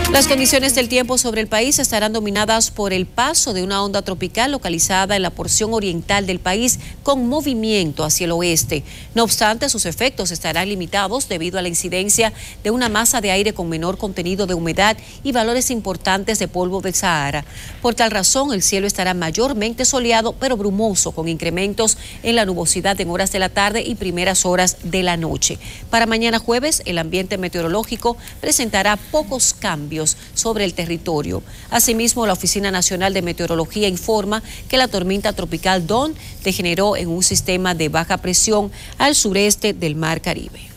Las condiciones del tiempo sobre el país estarán dominadas por el paso de una onda tropical localizada en la porción oriental del país con movimiento hacia el oeste. No obstante, sus efectos estarán limitados debido a la incidencia de una masa de aire con menor contenido de humedad y valores importantes de polvo del Sahara. Por tal razón, el cielo estará mayormente soleado pero brumoso, con incrementos en la nubosidad en horas de la tarde y primeras horas de la noche. Para mañana jueves, el ambiente meteorológico presentará pocos cambios sobre el territorio. Asimismo, la Oficina Nacional de Meteorología informa que la tormenta tropical Dawn degeneró en un sistema de baja presión al sureste del Mar Caribe.